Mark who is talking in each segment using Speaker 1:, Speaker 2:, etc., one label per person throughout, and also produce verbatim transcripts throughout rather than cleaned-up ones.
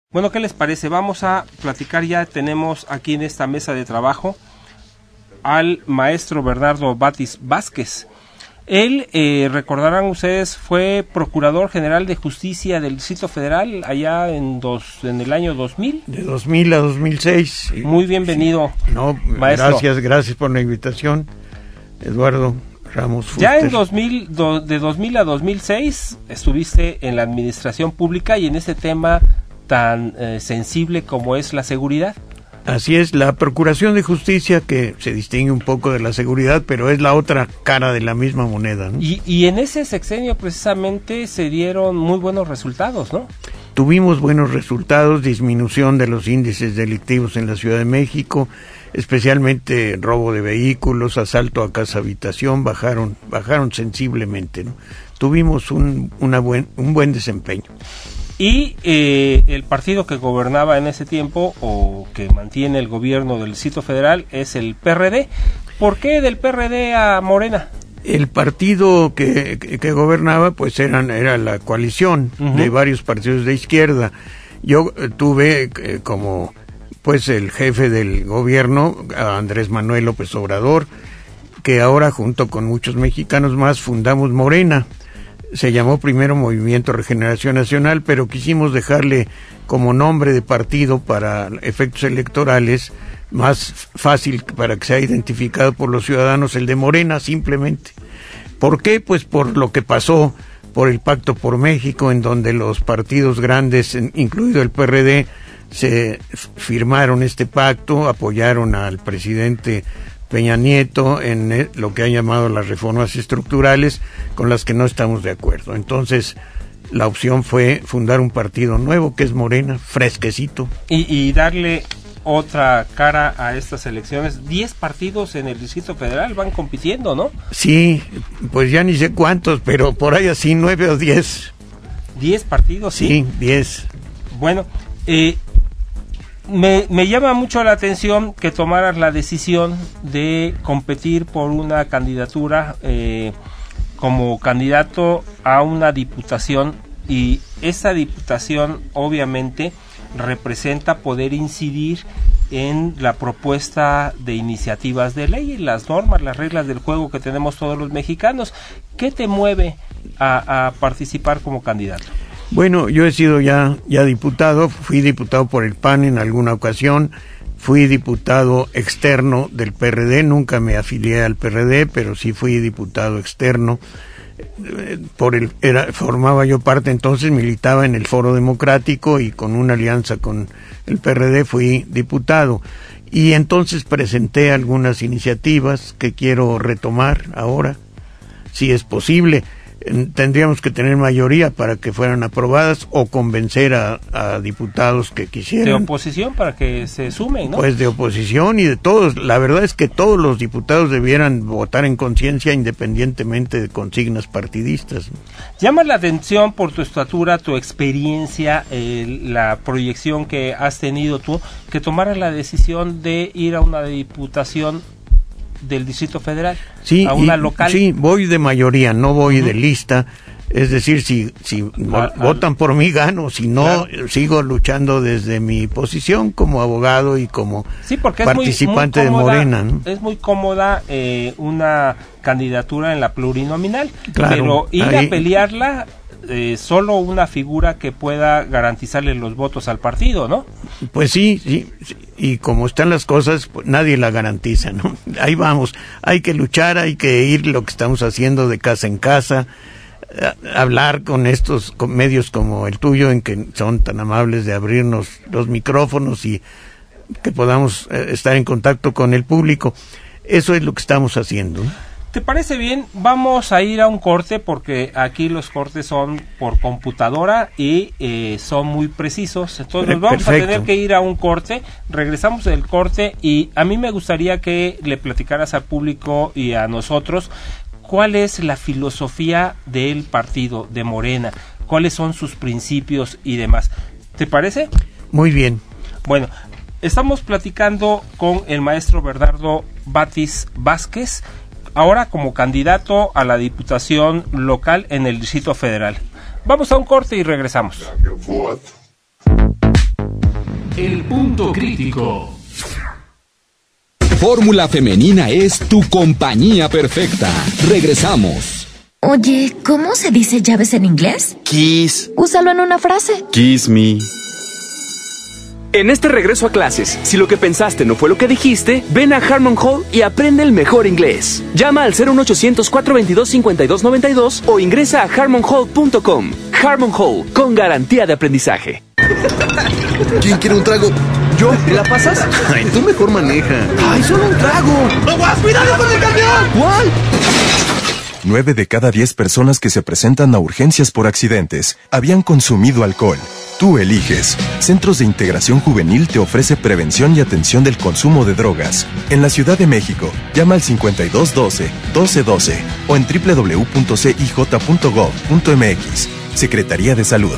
Speaker 1: Bueno, ¿qué les parece? Vamos a platicar, ya tenemos aquí en esta mesa de trabajo al maestro Bernardo Batis Vázquez. Él, eh, recordarán ustedes, fue Procurador General de Justicia del Distrito Federal allá en, dos, en el año dos mil.
Speaker 2: De dos mil a dos mil seis.
Speaker 1: Muy bienvenido,
Speaker 2: sí. No,
Speaker 1: maestro.
Speaker 2: Gracias, gracias por la invitación, Eduardo Ramos Fuster.
Speaker 1: Ya en dos mil, do, de dos mil a dos mil seis estuviste en la administración pública y en este tema tan eh, sensible como es la seguridad.
Speaker 2: Así es, la Procuración de Justicia, que se distingue un poco de la seguridad, pero es la otra cara de la misma moneda, ¿no?
Speaker 1: Y, y en ese sexenio precisamente se dieron muy buenos resultados, ¿no?
Speaker 2: Tuvimos buenos resultados, disminución de los índices delictivos en la Ciudad de México, especialmente robo de vehículos, asalto a casa habitación, bajaron, bajaron sensiblemente, ¿no? Tuvimos un, una buen, un buen desempeño.
Speaker 1: Y eh, el partido que gobernaba en ese tiempo, o que mantiene el gobierno del Distrito Federal, es el P R D. ¿Por qué del P R D a Morena?
Speaker 2: El partido que, que, que gobernaba, pues eran, era la coalición uh-huh. de varios partidos de izquierda. Yo eh, tuve eh, como pues el jefe del gobierno, a Andrés Manuel López Obrador, que ahora junto con muchos mexicanos más fundamos Morena. Se llamó primero Movimiento Regeneración Nacional, pero quisimos dejarle como nombre de partido para efectos electorales más fácil para que sea identificado por los ciudadanos, el de Morena, simplemente. ¿Por qué? Pues por lo que pasó, por el Pacto por México, en donde los partidos grandes, incluido el P R D, se firmaron este pacto, apoyaron al presidente Peña Nieto en lo que han llamado las reformas estructurales, con las que no estamos de acuerdo. Entonces, la opción fue fundar un partido nuevo, que es Morena, fresquecito.
Speaker 1: Y, y darle otra cara a estas elecciones. Diez partidos en el Distrito Federal van compitiendo, ¿no?
Speaker 2: Sí, pues ya ni sé cuántos, pero por ahí así, nueve o diez.
Speaker 1: ¿Diez partidos? Sí,
Speaker 2: sí diez.
Speaker 1: Bueno, eh... Me, me llama mucho la atención que tomaras la decisión de competir por una candidatura eh, como candidato a una diputación, y esa diputación obviamente representa poder incidir en la propuesta de iniciativas de ley, las normas, las reglas del juego que tenemos todos los mexicanos. ¿Qué te mueve a, a participar como candidato?
Speaker 2: Bueno, yo he sido ya, ya diputado, fui diputado por el P A N en alguna ocasión, fui diputado externo del P R D, nunca me afilié al P R D, pero sí fui diputado externo. Por el, era, formaba yo parte entonces, militaba en el Foro Democrático y con una alianza con el P R D fui diputado. Y entonces presenté algunas iniciativas que quiero retomar ahora, si es posible. Tendríamos que tener mayoría para que fueran aprobadas o convencer a, a diputados que quisieran.
Speaker 1: De oposición para que se sumen, ¿no?
Speaker 2: Pues de oposición y de todos. La verdad es que todos los diputados debieran votar en conciencia independientemente de consignas partidistas.
Speaker 1: Llama la atención por tu estatura, tu experiencia, eh, la proyección que has tenido tú, que tomaras la decisión de ir a una diputación del Distrito Federal,
Speaker 2: sí,
Speaker 1: a una
Speaker 2: y,
Speaker 1: local.
Speaker 2: Sí, voy de mayoría, no voy uh-huh. de lista. Es decir, si, si a, votan a, por mí, gano. Si no, claro. sigo luchando desde mi posición como abogado y como
Speaker 1: sí, porque
Speaker 2: participante
Speaker 1: es muy, muy cómoda,
Speaker 2: de Morena, ¿no?
Speaker 1: Es muy cómoda eh, una candidatura en la plurinominal,
Speaker 2: claro,
Speaker 1: pero ir
Speaker 2: ahí,
Speaker 1: a pelearla, eh, solo una figura que pueda garantizarle los votos al partido, ¿no?
Speaker 2: Pues sí, sí, sí. Y como están las cosas, pues nadie la garantiza, ¿no? Ahí vamos, hay que luchar, hay que ir lo que estamos haciendo de casa en casa, a, hablar con estos con medios como el tuyo, en que son tan amables de abrirnos los micrófonos y que podamos eh, estar en contacto con el público. Eso es lo que estamos haciendo, ¿no?
Speaker 1: ¿Te parece bien? Vamos a ir a un corte, porque aquí los cortes son por computadora y eh, son muy precisos. Entonces nos vamos Perfecto. a tener que ir a un corte. Regresamos del corte y a mí me gustaría que le platicaras al público y a nosotros cuál es la filosofía del partido de Morena, cuáles son sus principios y demás. ¿Te parece?
Speaker 2: Muy bien.
Speaker 1: Bueno, estamos platicando con el maestro Bernardo Batis Vázquez, ahora como candidato a la diputación local en el Distrito Federal. Vamos a un corte y regresamos.
Speaker 3: El Punto Crítico.
Speaker 4: Fórmula Femenina es tu compañía perfecta. Regresamos.
Speaker 5: Oye, ¿cómo se dice llaves en inglés?
Speaker 6: Kiss.
Speaker 5: Úsalo en una frase.
Speaker 6: Kiss me.
Speaker 7: En este regreso a clases, si lo que pensaste no fue lo que dijiste, ven a Harmon Hall y aprende el mejor inglés. Llama al cero uno ochocientos, cuatro veintidós, cincuenta y dos noventa y dos o ingresa a harmon hall punto com. Harmon Hall, con garantía de aprendizaje.
Speaker 6: ¿Quién quiere un trago?
Speaker 7: ¿Yo? ¿Te la pasas?
Speaker 6: Ay, tú mejor maneja.
Speaker 7: ¡Ay, solo un trago!
Speaker 6: ¡Aguas! ¡Cuidado con el camión!
Speaker 7: ¿Cuál?
Speaker 8: Nueve de cada diez personas que se presentan a urgencias por accidentes habían consumido alcohol. Tú eliges. Centros de Integración Juvenil te ofrece prevención y atención del consumo de drogas. En la Ciudad de México, llama al cincuenta y dos doce, doce doce o en doble u doble u doble u punto c i j punto gov punto m x. Secretaría de Salud.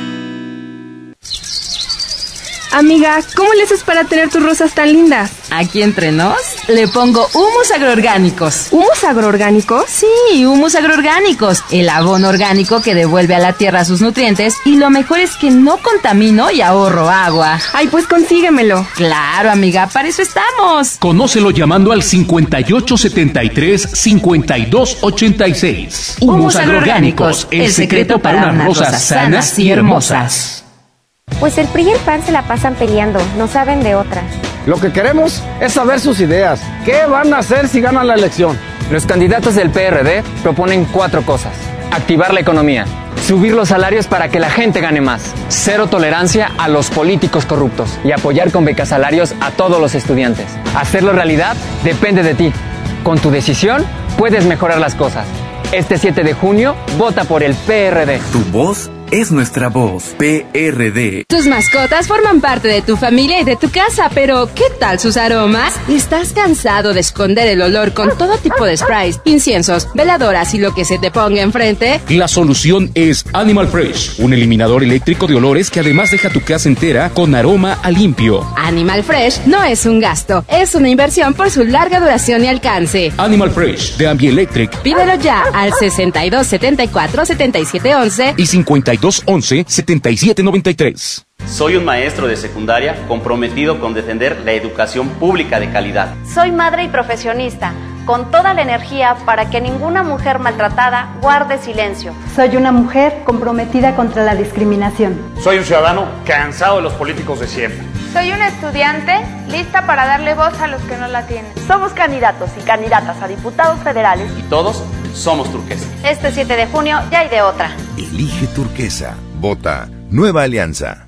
Speaker 9: Amiga, ¿cómo le haces para tener tus rosas tan lindas?
Speaker 10: Aquí entre nos, le pongo humus agroorgánicos.
Speaker 9: ¿Humus agroorgánicos?
Speaker 10: Sí, humus agroorgánicos. El abono orgánico que devuelve a la tierra sus nutrientes y lo mejor es que no contamino y ahorro agua.
Speaker 9: Ay, pues consíguemelo.
Speaker 10: Claro, amiga, para eso estamos.
Speaker 3: Conócelo llamando al cincuenta y ocho setenta y tres, cincuenta y dos ochenta y seis. Humus agroorgánicos, el secreto para unas rosas sanas y hermosas.
Speaker 11: Pues el P R I y el P A N se la pasan peleando, no saben de otra.
Speaker 12: Lo que queremos es saber sus ideas. ¿Qué van a hacer si ganan la elección?
Speaker 13: Los candidatos del P R D proponen cuatro cosas. Activar la economía, subir los salarios para que la gente gane más, cero tolerancia a los políticos corruptos y apoyar con becasalarios a todos los estudiantes. Hacerlo realidad depende de ti. Con tu decisión puedes mejorar las cosas. Este siete de junio, vota por el P R D.
Speaker 14: Tu voz es nuestra voz. P R D.
Speaker 15: Tus mascotas forman parte de tu familia y de tu casa, pero ¿qué tal sus aromas? ¿Estás cansado de esconder el olor con todo tipo de sprays, inciensos, veladoras y lo que se te ponga enfrente?
Speaker 3: La solución es Animal Fresh, un eliminador eléctrico de olores que además deja tu casa entera con aroma a limpio.
Speaker 15: Animal Fresh no es un gasto, es una inversión por su larga duración y alcance.
Speaker 3: Animal Fresh de Ambielectric.
Speaker 15: Pídelo ya al sesenta y dos setenta y cuatro, setenta y siete once
Speaker 3: y cincuenta y dos once, setenta y siete noventa y tres.
Speaker 16: Soy un maestro de secundaria comprometido con defender la educación pública de calidad.
Speaker 17: Soy madre y profesionista, con toda la energía para que ninguna mujer maltratada guarde silencio.
Speaker 18: Soy una mujer comprometida contra la discriminación.
Speaker 19: Soy un ciudadano cansado de los políticos de siempre.
Speaker 20: Soy una estudiante lista para darle voz a los que no la tienen.
Speaker 21: Somos candidatos y candidatas a diputados federales.
Speaker 16: Y todos somos Turquesa.
Speaker 17: Este siete de junio ya hay de otra.
Speaker 22: Elige Turquesa. Vota Nueva Alianza.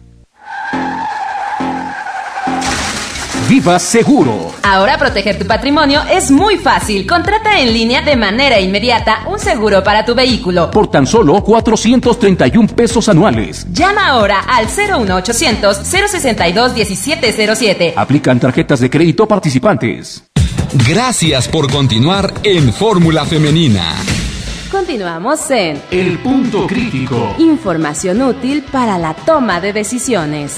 Speaker 3: Viva Seguro.
Speaker 10: Ahora proteger tu patrimonio es muy fácil. Contrata en línea de manera inmediata un seguro para tu vehículo.
Speaker 3: Por tan solo cuatrocientos treinta y un pesos anuales.
Speaker 10: Llama ahora al cero uno ochocientos, cero sesenta y dos, diecisiete cero siete.
Speaker 3: Aplican tarjetas de crédito participantes.
Speaker 4: Gracias por continuar en Fórmula Femenina.
Speaker 15: Continuamos en
Speaker 3: El Punto Crítico.
Speaker 15: Información útil para la toma de decisiones.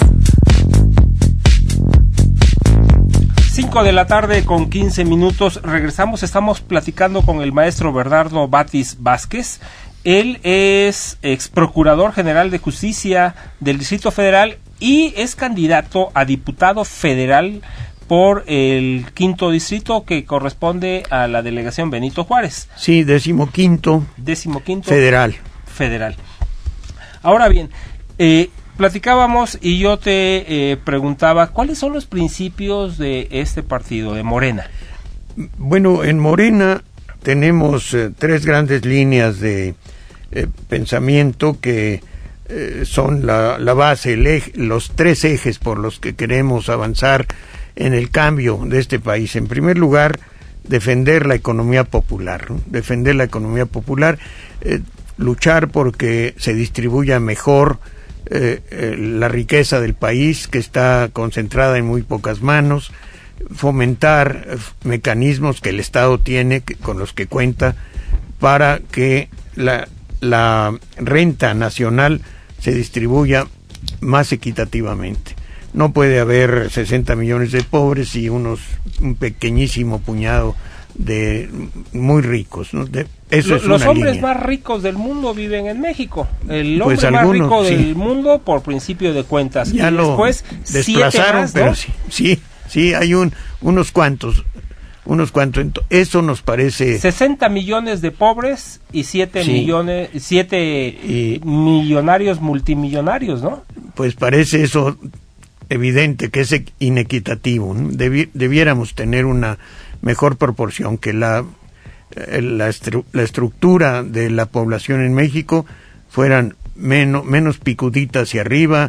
Speaker 1: cinco de la tarde con quince minutos, regresamos, estamos platicando con el maestro Bernardo Batis Vázquez. Él es ex procurador general de justicia del Distrito Federal y es candidato a diputado federal por el quinto distrito que corresponde a la delegación Benito Juárez.
Speaker 2: Sí, decimoquinto.
Speaker 1: Decimoquinto.
Speaker 2: Federal.
Speaker 1: Federal. Ahora bien, eh, platicábamos y yo te eh, preguntaba, ¿cuáles son los principios de este partido, de Morena?
Speaker 2: Bueno, en Morena tenemos eh, tres grandes líneas de eh, pensamiento que eh, son la, la base, el eje, los tres ejes por los que queremos avanzar en el cambio de este país. En primer lugar, defender la economía popular, ¿no? Defender la economía popular, eh, luchar porque se distribuya mejor Eh, eh, la riqueza del país, que está concentrada en muy pocas manos, fomentar eh, mecanismos que el Estado tiene, que, con los que cuenta, para que la, la renta nacional se distribuya más equitativamente. No puede haber sesenta millones de pobres y unos un pequeñísimo puñado de muy ricos, ¿no? De, eso
Speaker 1: Lo,
Speaker 2: es
Speaker 1: los
Speaker 2: una
Speaker 1: hombres
Speaker 2: línea.
Speaker 1: más ricos del mundo viven en México. El hombre
Speaker 2: Pues
Speaker 1: más
Speaker 2: algunos,
Speaker 1: rico
Speaker 2: sí.
Speaker 1: del mundo por principio de cuentas.
Speaker 2: Ya
Speaker 1: y
Speaker 2: lo
Speaker 1: después
Speaker 2: desplazaron,
Speaker 1: siete más, ¿no?
Speaker 2: pero sí, sí, sí, hay un, unos cuantos, unos cuantos. Ento- Eso nos parece.
Speaker 1: sesenta millones de pobres y siete
Speaker 2: Sí.
Speaker 1: millones, siete
Speaker 2: Y-
Speaker 1: millonarios multimillonarios, ¿no?
Speaker 2: Pues parece eso evidente que es inequitativo, ¿no? Debi- debiéramos tener una mejor proporción, que la, eh, la, estru- la estructura de la población en México fueran menos, menos picudita hacia arriba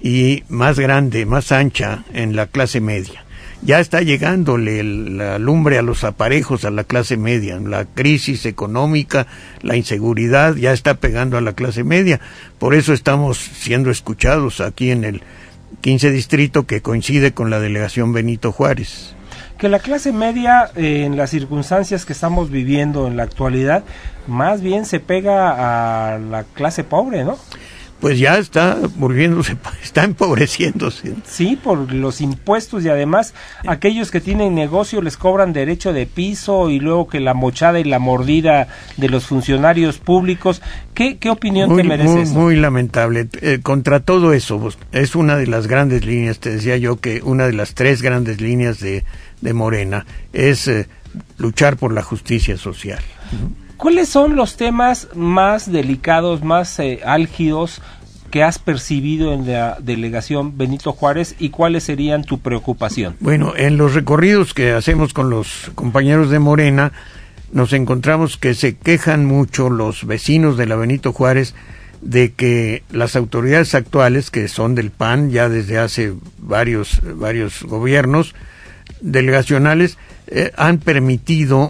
Speaker 2: y más grande, más ancha en la clase media. Ya está llegándole el- la lumbre a los aparejos a la clase media. La crisis económica, la inseguridad ya está pegando a la clase media. Por eso estamos siendo escuchados aquí en el quince distrito, que coincide con la delegación Benito Juárez.
Speaker 1: Que la clase media, eh, en las circunstancias que estamos viviendo en la actualidad, más bien se pega a la clase pobre, ¿no?
Speaker 2: Pues ya está volviéndose, está empobreciéndose.
Speaker 1: Sí, por los impuestos, y además aquellos que tienen negocio les cobran derecho de piso, y luego que la mochada y la mordida de los funcionarios públicos. ¿Qué, qué opinión
Speaker 2: Muy,
Speaker 1: te merece
Speaker 2: muy,
Speaker 1: eso?
Speaker 2: muy lamentable. Eh, contra todo eso, pues, es una de las grandes líneas, te decía yo que una de las tres grandes líneas de, de Morena es eh, luchar por la justicia social.
Speaker 1: ¿Cuáles son los temas más delicados, más eh, álgidos que has percibido en la delegación Benito Juárez, y cuáles serían tu preocupación?
Speaker 2: Bueno, en los recorridos que hacemos con los compañeros de Morena, nos encontramos que se quejan mucho los vecinos de la Benito Juárez de que las autoridades actuales, que son del P A N ya desde hace varios, varios gobiernos delegacionales, eh, han permitido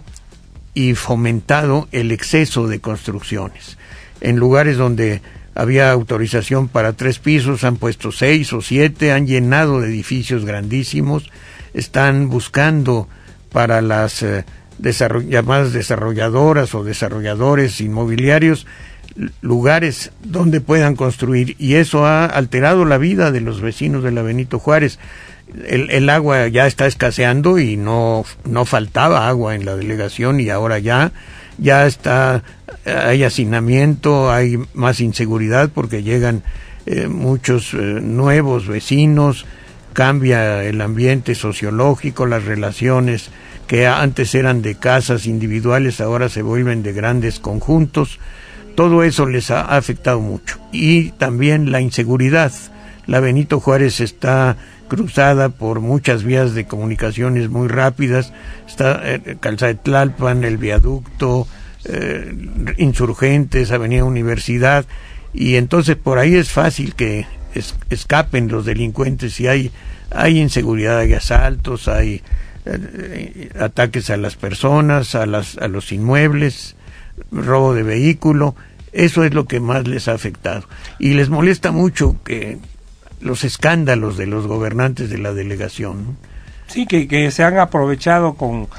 Speaker 2: y fomentado el exceso de construcciones. En lugares donde había autorización para tres pisos, han puesto seis o siete, han llenado de edificios grandísimos, están buscando para las eh, desarroll- llamadas desarrolladoras o desarrolladores inmobiliarios lugares donde puedan construir, y eso ha alterado la vida de los vecinos de la Benito Juárez. El, el agua ya está escaseando y no, no faltaba agua en la delegación, y ahora ya, ya está, hay hacinamiento, hay más inseguridad porque llegan eh, muchos eh, nuevos vecinos, cambia el ambiente sociológico, las relaciones que antes eran de casas individuales ahora se vuelven de grandes conjuntos. Todo eso les ha afectado mucho. Y también la inseguridad. La Benito Juárez está cruzada por muchas vías de comunicaciones muy rápidas, está eh, Calzada de Tlalpan, el viaducto, eh, Insurgentes, Avenida Universidad, y entonces por ahí es fácil que es, escapen los delincuentes, y hay, hay inseguridad, hay asaltos, hay eh, ataques a las personas, a, las, a los inmuebles, robo de vehículo. Eso es lo que más les ha afectado, y les molesta mucho que los escándalos de los gobernantes de la delegación, ¿no?
Speaker 1: Sí, que, que se han aprovechado con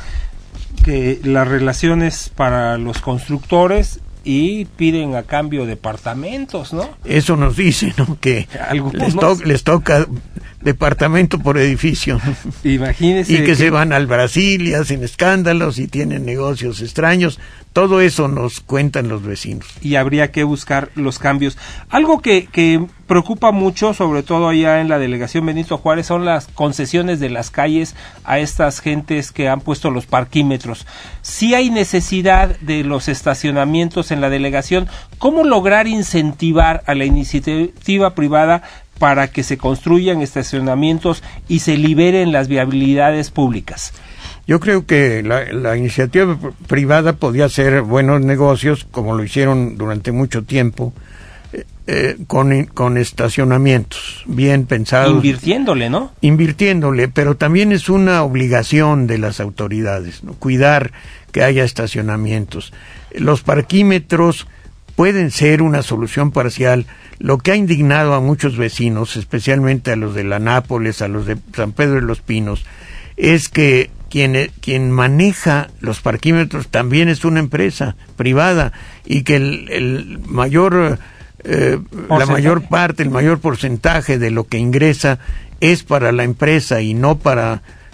Speaker 1: que las relaciones para los constructores y piden a cambio departamentos, ¿no?
Speaker 2: Eso nos dice, ¿no? Que
Speaker 1: Algunos...
Speaker 2: les, to- les toca departamento por edificio.
Speaker 1: Imagínese.
Speaker 2: Y que,
Speaker 1: que
Speaker 2: se van al Brasil y hacen escándalos y tienen negocios extraños. Todo eso nos cuentan los vecinos.
Speaker 1: Y habría que buscar los cambios. Algo que, que preocupa mucho, sobre todo allá en la delegación Benito Juárez, son las concesiones de las calles a estas gentes que han puesto los parquímetros. Si hay necesidad de los estacionamientos en la delegación, ¿cómo lograr incentivar a la iniciativa privada para que se construyan estacionamientos y se liberen las viabilidades públicas?
Speaker 2: Yo creo que la, la iniciativa privada podía hacer buenos negocios, como lo hicieron durante mucho tiempo, eh, eh, con, con estacionamientos bien pensados.
Speaker 1: Invirtiéndole, ¿no?
Speaker 2: Invirtiéndole, pero también es una obligación de las autoridades, ¿no? Cuidar que haya estacionamientos. Los parquímetros pueden ser una solución parcial. Lo que ha indignado a muchos vecinos, especialmente a los de la Nápoles, a los de San Pedro de los Pinos, es que quien, quien maneja los parquímetros también es una empresa privada, y que el, el mayor eh, la mayor parte, el mayor porcentaje de lo que ingresa es para la empresa y no para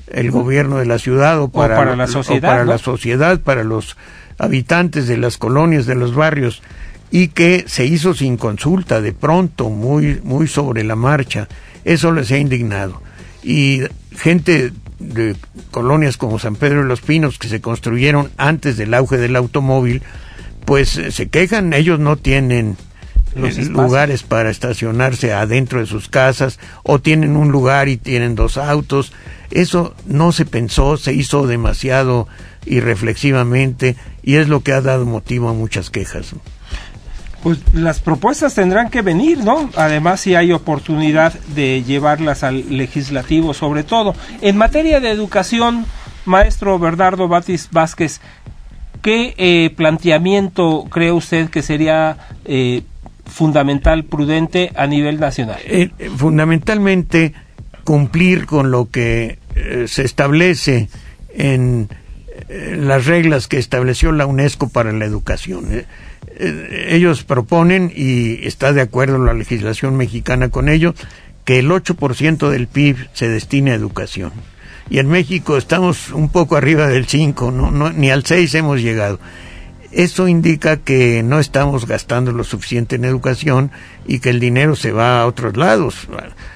Speaker 2: el gobierno de la ciudad o para,
Speaker 1: o para la sociedad,
Speaker 2: o para
Speaker 1: ¿no?
Speaker 2: la sociedad, para los habitantes de las colonias, de los barrios, y que se hizo sin consulta, de pronto, muy, muy sobre la marcha. Eso les ha indignado. Y gente de colonias como San Pedro de los Pinos, que se construyeron antes del auge del automóvil, pues eh, se quejan, ellos no tienen los eh, lugares para estacionarse adentro de sus casas, o tienen un lugar y tienen dos autos. Eso no se pensó, se hizo demasiado irreflexivamente, y es lo que ha dado motivo a muchas quejas.
Speaker 1: Pues las propuestas tendrán que venir, ¿no? Además, si hay oportunidad de llevarlas al legislativo, sobre todo. En materia de educación, maestro Bernardo Batis Vázquez, ¿qué eh, planteamiento cree usted que sería eh, fundamental, prudente a nivel nacional?
Speaker 2: Eh, fundamentalmente, cumplir con lo que eh, se establece en eh, las reglas que estableció la UNESCO para la educación. Eh, eh, ellos proponen, y está de acuerdo la legislación mexicana con ello, que el ocho por ciento del P I B se destine a educación. Y en México estamos un poco arriba del cinco, no, no, ni al seis hemos llegado. Eso indica que no estamos gastando lo suficiente en educación y que el dinero se va a otros lados.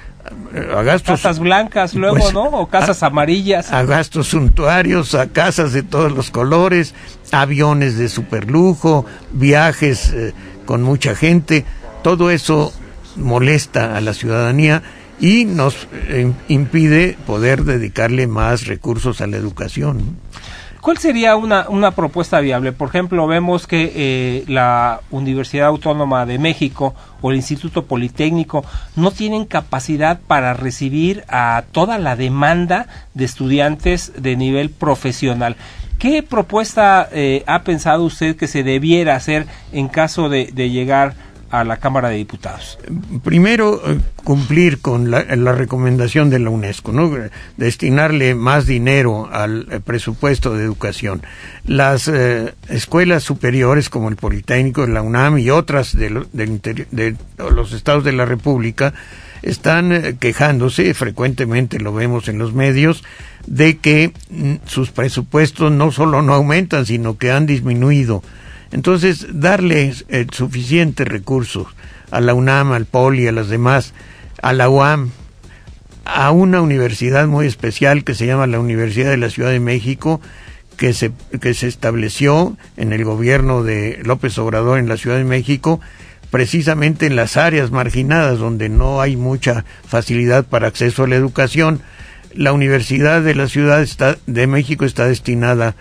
Speaker 2: A gastos,
Speaker 1: casas blancas luego, pues, ¿no? O casas
Speaker 2: a,
Speaker 1: amarillas.
Speaker 2: A gastos suntuarios, a casas de todos los colores, aviones de superlujo, viajes eh, con mucha gente. Todo eso molesta a la ciudadanía y nos eh, impide poder dedicarle más recursos a la educación.
Speaker 1: ¿Cuál sería una, una propuesta viable? Por ejemplo, vemos que eh, la Universidad Autónoma de México o el Instituto Politécnico no tienen capacidad para recibir a toda la demanda de estudiantes de nivel profesional. ¿Qué propuesta eh, ha pensado usted que se debiera hacer en caso de, de llegar a la Cámara de Diputados?
Speaker 2: Primero, cumplir con la, la recomendación de la UNESCO, ¿no? Destinarle más dinero al presupuesto de educación. Las eh, escuelas superiores como el Politécnico, la UNAM y otras de, lo, del interior, de los estados de la República están eh, quejándose, frecuentemente lo vemos en los medios, de que mm, sus presupuestos no solo no aumentan, sino que han disminuido. Entonces, darle eh, suficientes recursos a la UNAM, al Poli, a las demás, a la U A M, a una universidad muy especial que se llama la Universidad de la Ciudad de México, que se, que se estableció en el gobierno de López Obrador en la Ciudad de México, precisamente en las áreas marginadas donde no hay mucha facilidad para acceso a la educación. La Universidad de la Ciudad está, de México está destinada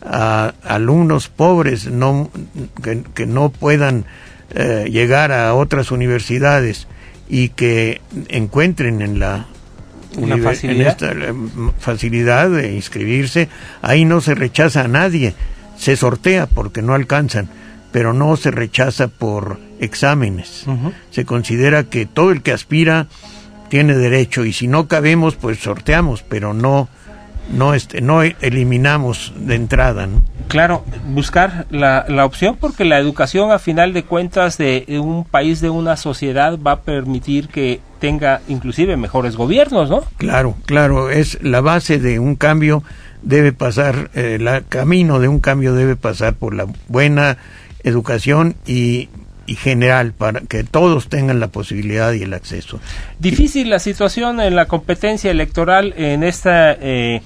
Speaker 2: a alumnos pobres no que, que no puedan eh, llegar a otras universidades y que encuentren en la
Speaker 1: una facilidad.
Speaker 2: En esta eh, facilidad de inscribirse. Ahí no se rechaza a nadie, se sortea porque no alcanzan, pero no se rechaza por exámenes. Uh-huh. Se considera que todo el que aspira tiene derecho, y si no cabemos pues sorteamos, pero no no este no eliminamos de entrada, ¿no?
Speaker 1: Claro, buscar la, la opción, porque la educación a final de cuentas de un país, de una sociedad, va a permitir que tenga inclusive mejores gobiernos, ¿no?
Speaker 2: Claro, claro, es la base de un cambio, debe pasar, eh, el camino de un cambio debe pasar por la buena educación y y general, para que todos tengan la posibilidad y el acceso.
Speaker 1: Difícil la situación en la competencia electoral en este eh,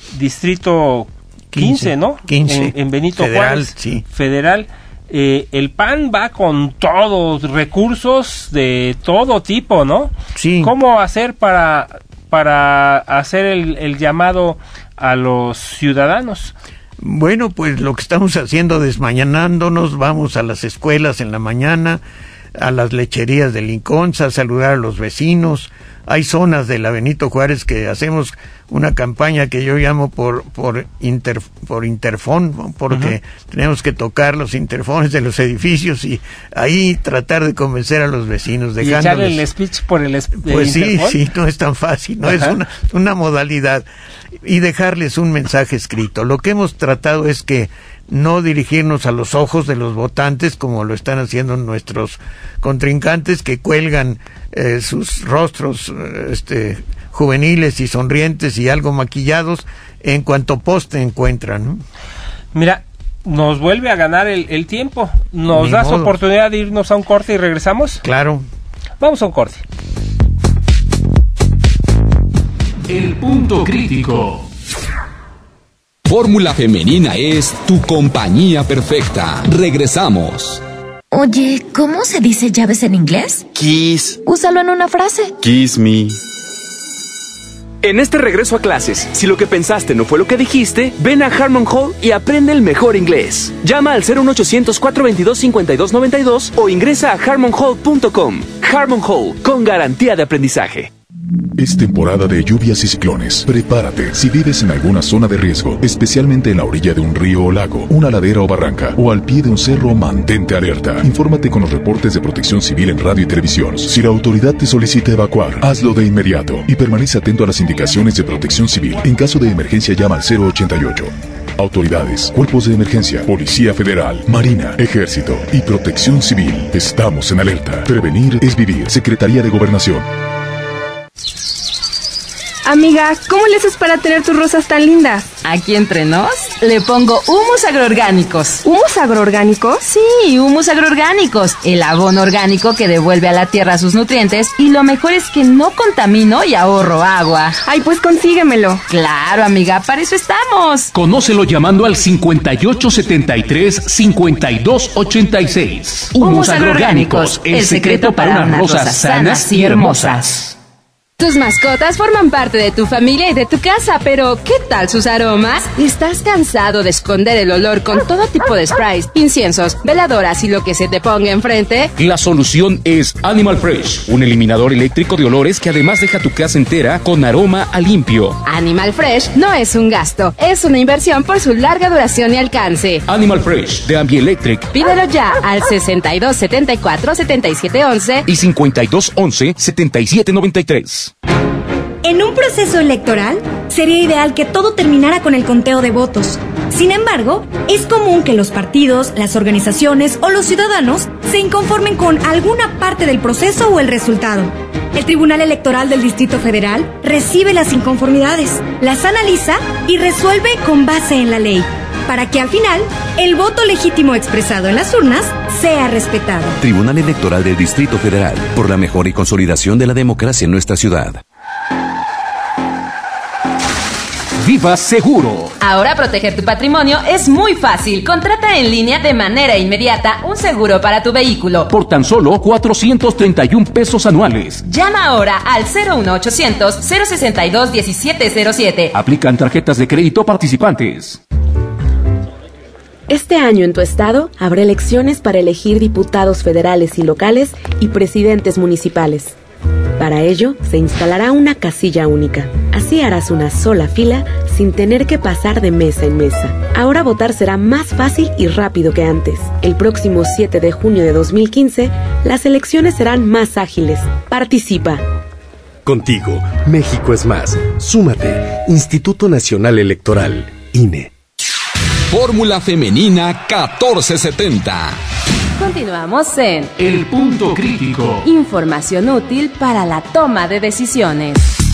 Speaker 1: distrito quince, ¿no?
Speaker 2: quince,
Speaker 1: en, en Benito
Speaker 2: federal,
Speaker 1: Juárez,
Speaker 2: sí.
Speaker 1: Federal. Eh, el P A N va con todos recursos de todo tipo, ¿no?
Speaker 2: Sí.
Speaker 1: ¿Cómo hacer para para hacer el, el llamado a los ciudadanos?
Speaker 2: Bueno, pues lo que estamos haciendo, desmañanándonos, vamos a las escuelas en la mañana, a las lecherías de Linconza, a saludar a los vecinos. Hay zonas de la Benito Juárez que hacemos una campaña que yo llamo por por inter, por interfón, porque uh-huh. tenemos que tocar los interfones de los edificios y ahí tratar de convencer a los vecinos.
Speaker 1: Y echarle el speech por el es-
Speaker 2: Pues sí,
Speaker 1: interfón.
Speaker 2: sí, no es tan fácil, no
Speaker 1: Ajá.
Speaker 2: es una, una modalidad. Y dejarles un mensaje escrito. Lo que hemos tratado es que no dirigirnos a los ojos de los votantes como lo están haciendo nuestros contrincantes, que cuelgan eh, sus rostros este, juveniles y sonrientes y algo maquillados en cuanto poste encuentran, ¿no?
Speaker 1: Mira, nos vuelve a ganar el, el tiempo. ¿Nos
Speaker 2: Ni
Speaker 1: das
Speaker 2: modo.
Speaker 1: oportunidad de irnos a un corte y regresamos?
Speaker 2: Claro.
Speaker 1: Vamos a un corte.
Speaker 3: El punto crítico.
Speaker 4: Fórmula Femenina es tu compañía perfecta. Regresamos.
Speaker 5: Oye, ¿cómo se dice llaves en inglés?
Speaker 6: Kiss.
Speaker 5: Úsalo en una frase.
Speaker 6: Kiss me.
Speaker 7: En este regreso a clases, si lo que pensaste no fue lo que dijiste, ven a Harmon Hall y aprende el mejor inglés. Llama al cero uno ochocientos, cuatro veintidós, cincuenta y dos noventa y dos o ingresa a harmon hall punto com. Harmon Hall, con garantía de aprendizaje.
Speaker 23: Es temporada de lluvias y ciclones. Prepárate. Si vives en alguna zona de riesgo, especialmente en la orilla de un río o lago, una ladera o barranca, o al pie de un cerro, mantente alerta. Infórmate con los reportes de Protección Civil en radio y televisión. Si la autoridad te solicita evacuar, hazlo de inmediato y permanece atento a las indicaciones de Protección Civil. En caso de emergencia, llama al cero ochenta y ocho. Autoridades, cuerpos de emergencia, Policía Federal, Marina, Ejército y Protección Civil. Estamos en alerta. Prevenir es vivir. Secretaría de Gobernación.
Speaker 9: Amiga, ¿cómo le haces para tener tus rosas tan lindas?
Speaker 10: Aquí entre nos, le pongo humus agroorgánicos.
Speaker 9: ¿Humus agroorgánicos?
Speaker 10: Sí, humus agroorgánicos, el abono orgánico que devuelve a la tierra sus nutrientes y lo mejor es que no contamino y ahorro agua.
Speaker 9: Ay, pues consíguemelo.
Speaker 10: Claro, amiga, para eso estamos.
Speaker 3: Conócelo llamando al cincuenta y ocho setenta y tres, cincuenta y dos ochenta y seis.
Speaker 10: Humus agroorgánicos, el secreto para unas rosas sanas y hermosas.
Speaker 15: Tus mascotas forman parte de tu familia y de tu casa, pero ¿qué tal sus aromas? ¿Estás cansado de esconder el olor con todo tipo de sprays, inciensos, veladoras y lo que se te ponga enfrente?
Speaker 24: La solución es Animal Fresh, un eliminador eléctrico de olores que además deja tu casa entera con aroma a limpio.
Speaker 15: Animal Fresh no es un gasto, es una inversión por su larga duración y alcance.
Speaker 24: Animal Fresh de Ambielectric.
Speaker 15: Pídelo ya al sesenta y dos setenta y cuatro, setenta y siete once
Speaker 24: y cincuenta y dos once, setenta y siete noventa y tres.
Speaker 25: En un proceso electoral, sería ideal que todo terminara con el conteo de votos. Sin embargo, es común que los partidos, las organizaciones o los ciudadanos se inconformen con alguna parte del proceso o el resultado. El Tribunal Electoral del Distrito Federal recibe las inconformidades, las analiza y resuelve con base en la ley, para que al final el voto legítimo expresado en las urnas sea respetado.
Speaker 14: Tribunal Electoral del Distrito Federal, por la mejora y consolidación de la democracia en nuestra ciudad.
Speaker 3: Viva Seguro.
Speaker 10: Ahora proteger tu patrimonio es muy fácil. Contrata en línea de manera inmediata un seguro para tu vehículo.
Speaker 3: Por tan solo cuatrocientos treinta y un pesos anuales.
Speaker 10: Llama ahora al cero uno ochocientos, cero sesenta y dos, diecisiete cero siete.
Speaker 3: Aplican tarjetas de crédito participantes.
Speaker 26: Este año en tu estado habrá elecciones para elegir diputados federales y locales y presidentes municipales. Para ello, se instalará una casilla única. Así harás una sola fila sin tener que pasar de mesa en mesa. Ahora votar será más fácil y rápido que antes. El próximo siete de junio de dos mil quince, las elecciones serán más ágiles. Participa.
Speaker 27: Contigo, México es más. Súmate. Instituto Nacional Electoral, I N E.
Speaker 4: Fórmula Femenina catorce setenta.
Speaker 15: Continuamos en
Speaker 3: El Punto Crítico.
Speaker 15: Información útil para la toma de decisiones.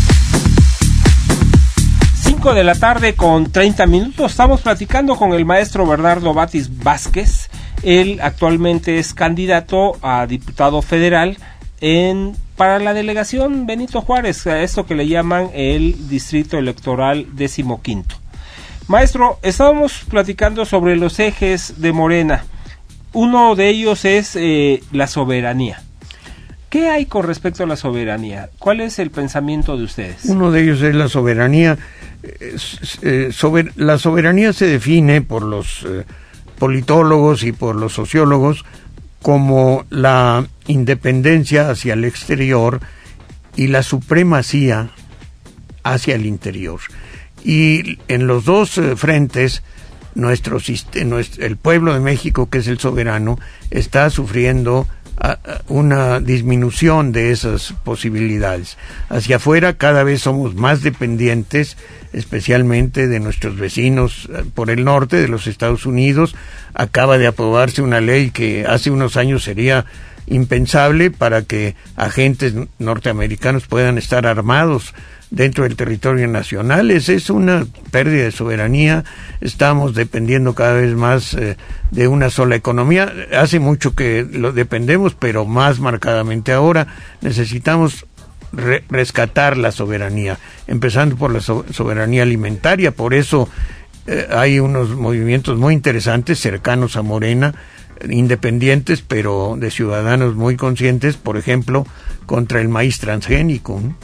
Speaker 1: cinco de la tarde con treinta minutos. Estamos platicando con el maestro Bernardo Batis Vázquez. Él actualmente es candidato a diputado federal en para la delegación Benito Juárez, a esto que le llaman el Distrito Electoral decimoquinto. Maestro, estábamos platicando sobre los ejes de Morena. Uno de ellos es eh, la soberanía. ¿Qué hay con respecto a la soberanía? ¿Cuál es el pensamiento de ustedes?
Speaker 2: Uno de ellos es la soberanía. Eh, eh, sober, la soberanía se define por los eh, politólogos y por los sociólogos como la independencia hacia el exterior y la supremacía hacia el interior. Y en los dos eh, frentes, nuestro, nuestro, el pueblo de México, que es el soberano, está sufriendo a, una disminución de esas posibilidades. Hacia afuera cada vez somos más dependientes, especialmente de nuestros vecinos por el norte de los Estados Unidos. Acaba de aprobarse una ley que hace unos años sería impensable para que agentes norteamericanos puedan estar armados dentro del territorio nacional. Esa es una pérdida de soberanía. Estamos dependiendo cada vez más eh, de una sola economía. Hace mucho que lo dependemos, pero más marcadamente ahora. Necesitamos re rescatar la soberanía, empezando por la so soberanía alimentaria. Por eso eh, hay unos movimientos muy interesantes cercanos a Morena, independientes, pero de ciudadanos muy conscientes, por ejemplo, contra el maíz transgénico, ¿no?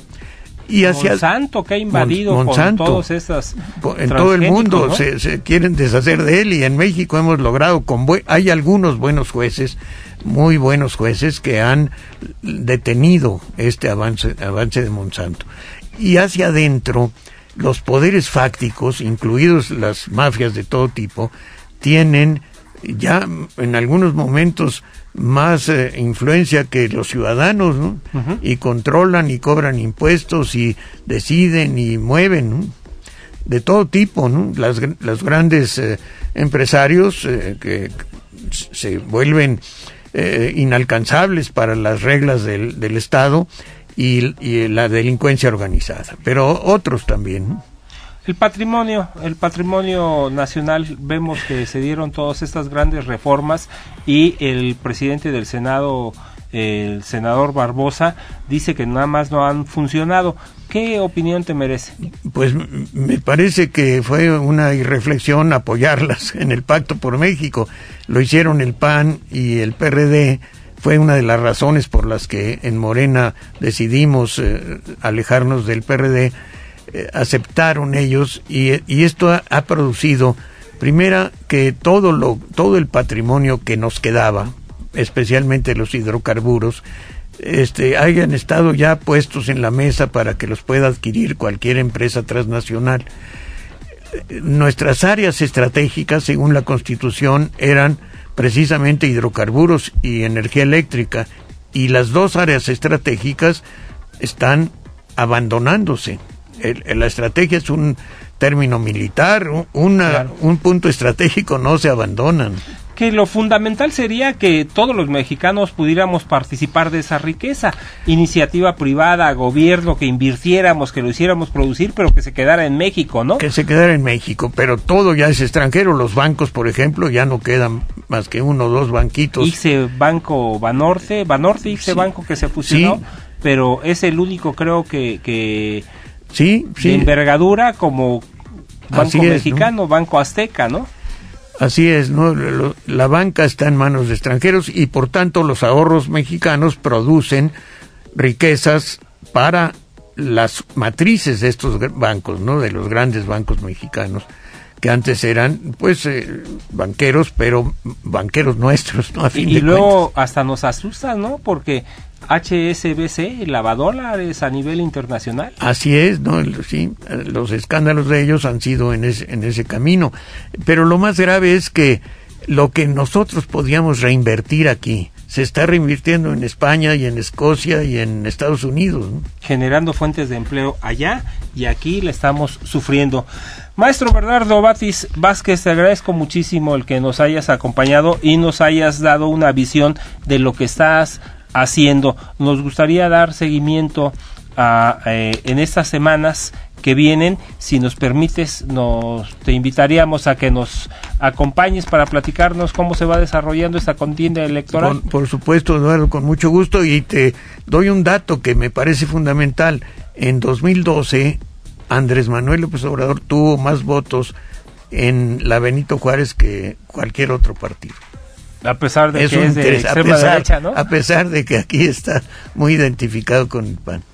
Speaker 2: Y hacia
Speaker 1: Monsanto, que ha invadido
Speaker 2: Monsanto,
Speaker 1: con todas esas
Speaker 2: en todo el mundo, ¿no? se, se quieren deshacer de él, y en México hemos logrado, con hay algunos buenos jueces, muy buenos jueces, que han detenido este avance, avance de Monsanto. Y hacia adentro, los poderes fácticos, incluidos las mafias de todo tipo, tienen ya en algunos momentos más eh, influencia que los ciudadanos, ¿no? Uh-huh. Y controlan y cobran impuestos y deciden y mueven, ¿no? De todo tipo, ¿no? Las, los grandes eh, empresarios eh, que se vuelven eh, inalcanzables para las reglas del, del Estado y, y la delincuencia organizada, pero otros también, ¿no?
Speaker 1: El patrimonio, el patrimonio nacional, vemos que se dieron todas estas grandes reformas y el presidente del Senado, el senador Barbosa, dice que nada más no han funcionado. ¿Qué opinión te merece?
Speaker 2: Pues me parece que fue una irreflexión apoyarlas en el Pacto por México. Lo hicieron el P A N y el P R D. Fue una de las razones por las que en Morena decidimos eh, alejarnos del P R D. Eh, aceptaron ellos, y, y esto ha, ha producido, primera, que todo lo todo el patrimonio que nos quedaba, especialmente los hidrocarburos, este hayan estado ya puestos en la mesa para que los pueda adquirir cualquier empresa transnacional. Nuestras áreas estratégicas, según la Constitución, eran precisamente hidrocarburos y energía eléctrica, y las dos áreas estratégicas están abandonándose. El, la estrategia es un término militar, una, claro. Un punto estratégico no se abandonan.
Speaker 1: Que lo fundamental sería que todos los mexicanos pudiéramos participar de esa riqueza, iniciativa privada, gobierno, que invirtiéramos, que lo hiciéramos producir, pero que se quedara en México, ¿no?
Speaker 2: Que se quedara en México, pero todo ya es extranjero. Los bancos, por ejemplo, ya no quedan más que uno o dos banquitos.
Speaker 1: I C E Banco Banorte, Banorte I C E sí. Banco que se fusionó, sí. Pero es el único, creo que... que
Speaker 2: Sí, sí.
Speaker 1: De envergadura como Banco es, Mexicano, ¿no? Banco Azteca, ¿no?
Speaker 2: Así es, ¿no? La banca está en manos de extranjeros y por tanto los ahorros mexicanos producen riquezas para las matrices de estos bancos, ¿no? De los grandes bancos mexicanos, que antes eran, pues, eh, banqueros, pero banqueros nuestros, ¿no? A fin
Speaker 1: y
Speaker 2: de
Speaker 1: luego
Speaker 2: cuentas.
Speaker 1: Hasta nos asusta, ¿no? Porque H S B C lavadólares a nivel internacional.
Speaker 2: Así es, ¿no? Sí, los escándalos de ellos han sido en ese, en ese camino. Pero lo más grave es que lo que nosotros podíamos reinvertir aquí se está reinvirtiendo en España y en Escocia y en Estados Unidos, ¿no?
Speaker 1: Generando fuentes de empleo allá, y aquí le estamos sufriendo. Maestro Bernardo Batis Vázquez, te agradezco muchísimo el que nos hayas acompañado y nos hayas dado una visión de lo que estás haciendo. Nos gustaría dar seguimiento a, eh, en estas semanas que vienen. Si nos permites, nos te invitaríamos a que nos acompañes para platicarnos cómo se va desarrollando esta contienda electoral.
Speaker 2: Por, por supuesto, Eduardo, con mucho gusto, y te doy un dato que me parece fundamental. En dos mil doce, Andrés Manuel López Obrador tuvo más votos en la Benito Juárez que cualquier otro partido.
Speaker 1: A pesar de
Speaker 2: Eso
Speaker 1: que es de extrema
Speaker 2: pesar,
Speaker 1: derecha, ¿no?
Speaker 2: A pesar de que aquí está muy identificado con el P A N.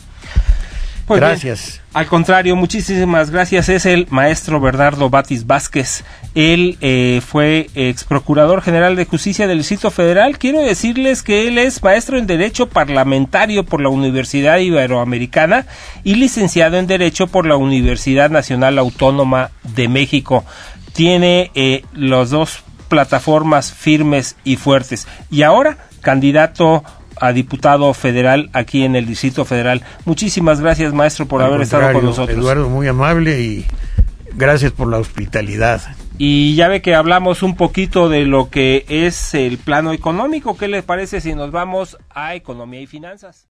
Speaker 1: Pues
Speaker 2: gracias.
Speaker 1: Bien, al contrario, muchísimas gracias. Es el maestro Bernardo Batis Vázquez. Él eh, fue ex procurador general de justicia del Distrito Federal. Quiero decirles que él es maestro en Derecho Parlamentario por la Universidad Iberoamericana y licenciado en Derecho por la Universidad Nacional Autónoma de México. Tiene eh, los dos plataformas firmes y fuertes. Y ahora candidato a diputado federal aquí en el Distrito Federal. Muchísimas gracias, maestro, por
Speaker 2: Al
Speaker 1: haber estado con nosotros.
Speaker 2: Eduardo, muy amable y gracias por la hospitalidad.
Speaker 1: Y ya ve que hablamos un poquito de lo que es el plano económico. ¿Qué le parece si nos vamos a economía y finanzas?